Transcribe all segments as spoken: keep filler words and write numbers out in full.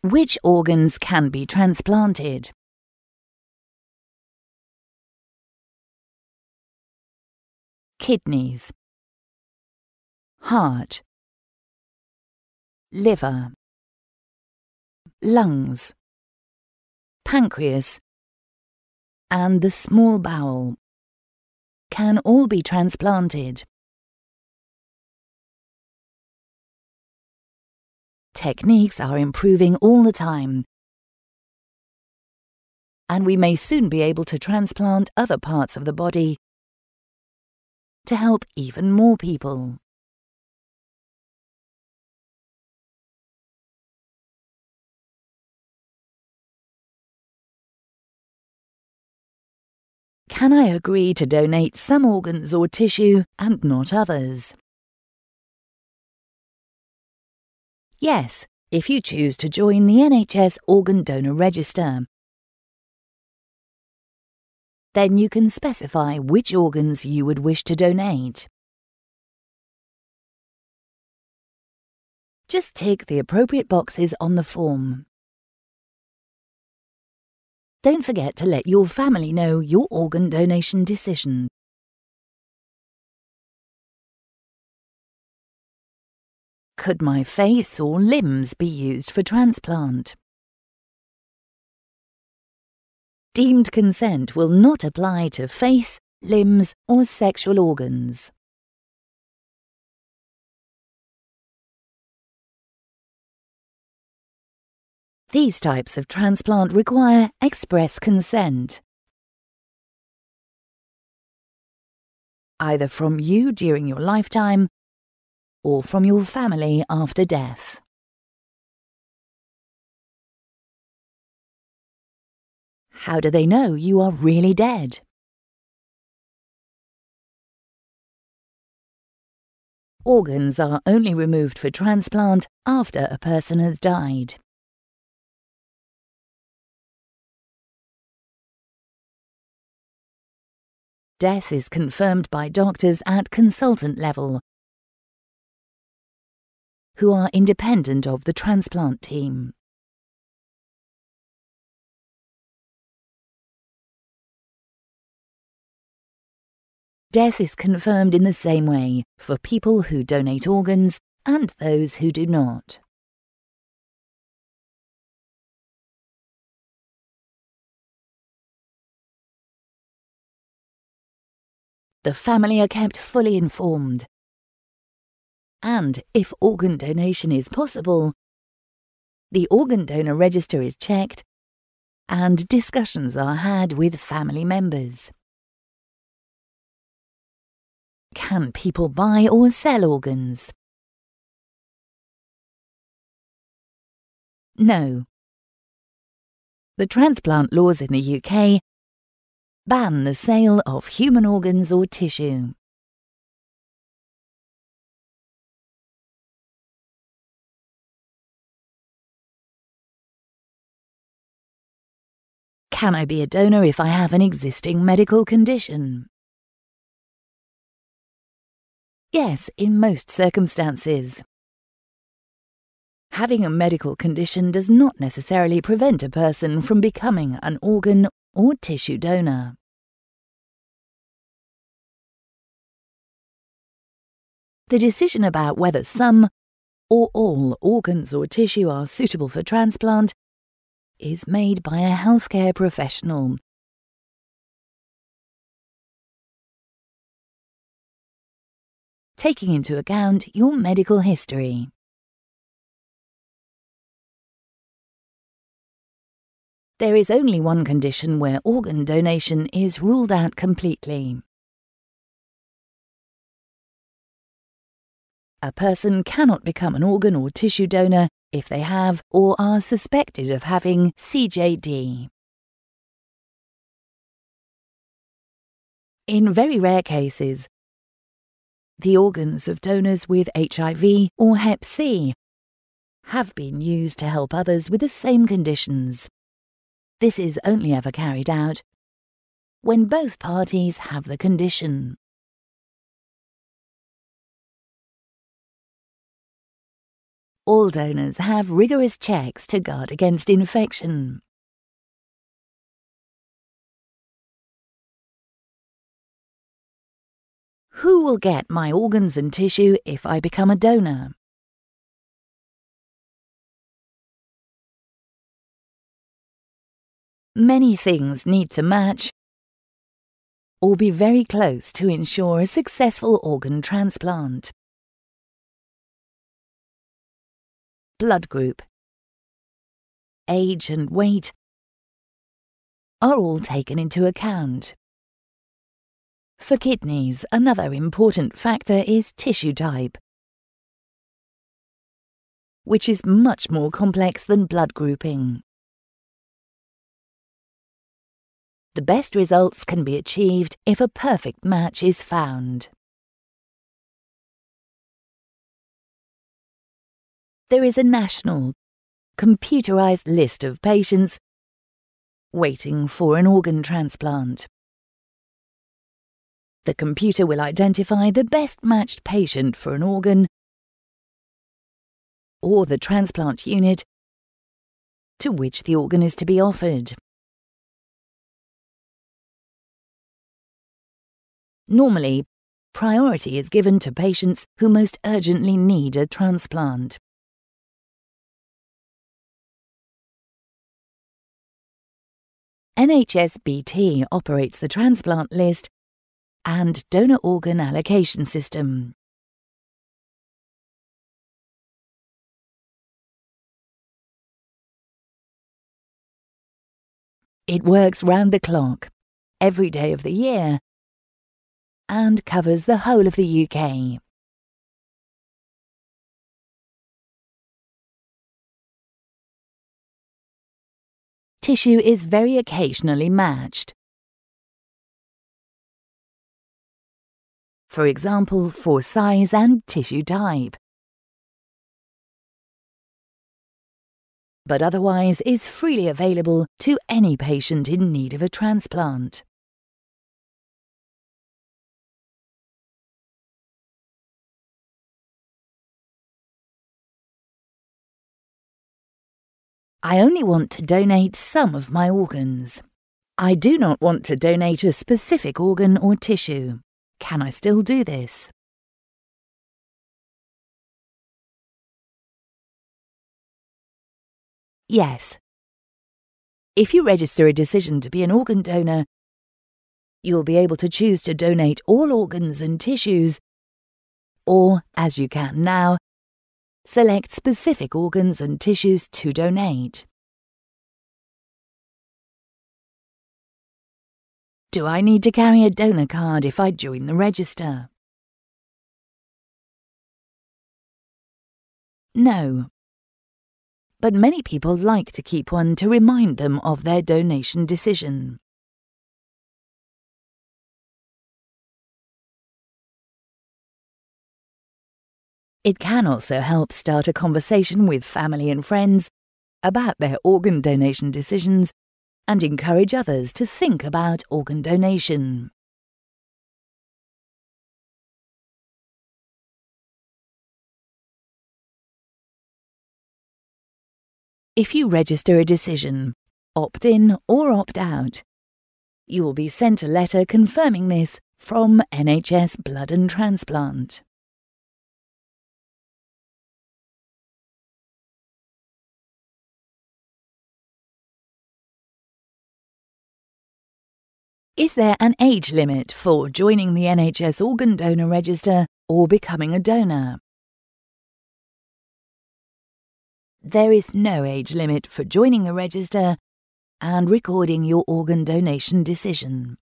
Which organs can be transplanted? Kidneys, heart, liver, lungs, pancreas, and the small bowel can all be transplanted. Techniques are improving all the time, and we may soon be able to transplant other parts of the body to help even more people. Can I agree to donate some organs or tissue and not others? Yes, if you choose to join the N H S Organ Donor Register. Then you can specify which organs you would wish to donate. Just tick the appropriate boxes on the form. Don't forget to let your family know your organ donation decision. Could my face or limbs be used for transplant? Deemed consent will not apply to face, limbs, or sexual organs. These types of transplant require express consent, either from you during your lifetime or from your family after death. How do they know you are really dead? Organs are only removed for transplant after a person has died. Death is confirmed by doctors at consultant level, who are independent of the transplant team. Death is confirmed in the same way for people who donate organs and those who do not. The family are kept fully informed, and if organ donation is possible, the organ donor register is checked and discussions are had with family members. Can people buy or sell organs? No. The transplant laws in the U K ban the sale of human organs or tissue. Can I be a donor if I have an existing medical condition? Yes, in most circumstances. Having a medical condition does not necessarily prevent a person from becoming an organ or tissue donor. The decision about whether some or all organs or tissue are suitable for transplant is made by a healthcare professional. Taking into account your medical history. There is only one condition where organ donation is ruled out completely. A person cannot become an organ or tissue donor if they have or are suspected of having C J D. In very rare cases, the organs of donors with H I V or Hep C have been used to help others with the same conditions. This is only ever carried out when both parties have the condition. All donors have rigorous checks to guard against infection. Who will get my organs and tissue if I become a donor? Many things need to match or be very close to ensure a successful organ transplant. Blood group, age and weight are all taken into account. For kidneys, another important factor is tissue type, which is much more complex than blood grouping. The best results can be achieved if a perfect match is found. There is a national, computerized list of patients waiting for an organ transplant. The computer will identify the best matched patient for an organ or the transplant unit to which the organ is to be offered. Normally, priority is given to patients who most urgently need a transplant. N H S B T operates the transplant list and donor organ allocation system. It works round the clock, every day of the year, and covers the whole of the U K. Tissue is very occasionally matched. For example, for size and tissue type. But otherwise is freely available to any patient in need of a transplant. I only want to donate some of my organs. I do not want to donate a specific organ or tissue. Can I still do this? Yes. If you register a decision to be an organ donor, you'll be able to choose to donate all organs and tissues, or, as you can now, select specific organs and tissues to donate. Do I need to carry a donor card if I join the register? No. But many people like to keep one to remind them of their donation decision. It can also help start a conversation with family and friends about their organ donation decisions and encourage others to think about organ donation. If you register a decision, opt in or opt out, you will be sent a letter confirming this from N H S Blood and Transplant. Is there an age limit for joining the N H S organ donor register or becoming a donor? There is no age limit for joining the register and recording your organ donation decision.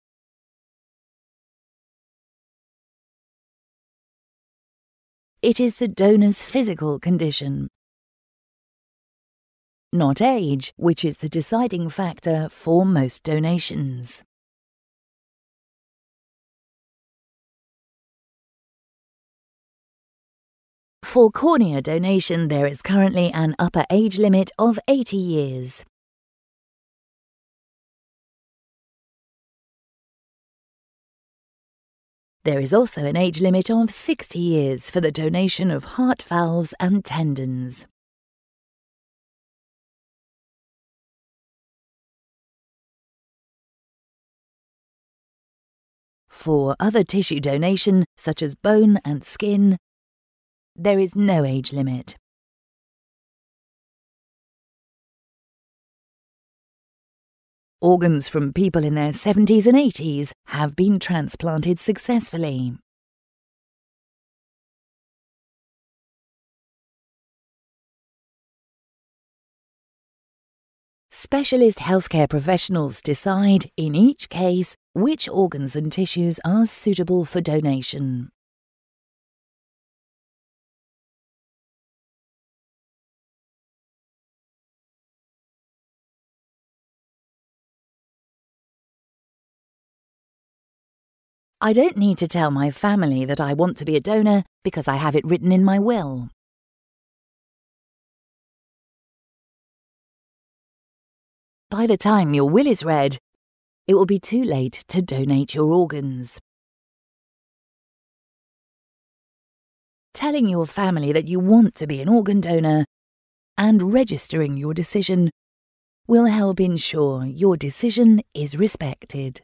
It is the donor's physical condition, not age, which is the deciding factor for most donations. For cornea donation, there is currently an upper age limit of eighty years. There is also an age limit of sixty years for the donation of heart valves and tendons. For other tissue donation, such as bone and skin, there is no age limit. Organs from people in their seventies and eighties have been transplanted successfully. Specialist healthcare professionals decide, in each case, which organs and tissues are suitable for donation. I don't need to tell my family that I want to be a donor because I have it written in my will. By the time your will is read, it will be too late to donate your organs. Telling your family that you want to be an organ donor and registering your decision will help ensure your decision is respected.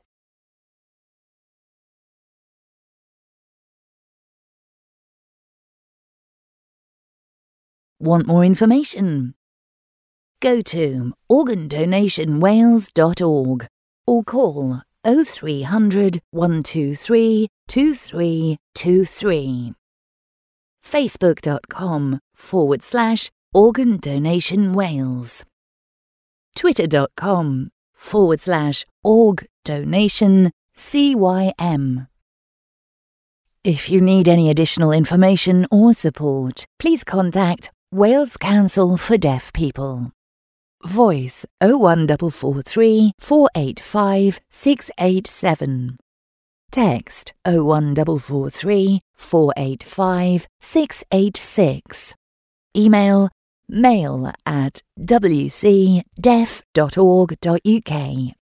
Want more information? Go to organ donation wales dot org or call oh three hundred, one two three, two three two three. Facebook.com forward slash Organ Donation Wales. Twitter.com forward slash Org Donation C Y M. If you need any additional information or support, please contact Wales Council for Deaf People. Voice oh one four four three, four eight five, six eight seven. Text oh one four four three, four eight five, six eight six. Email mail at w c deaf dot org dot u k.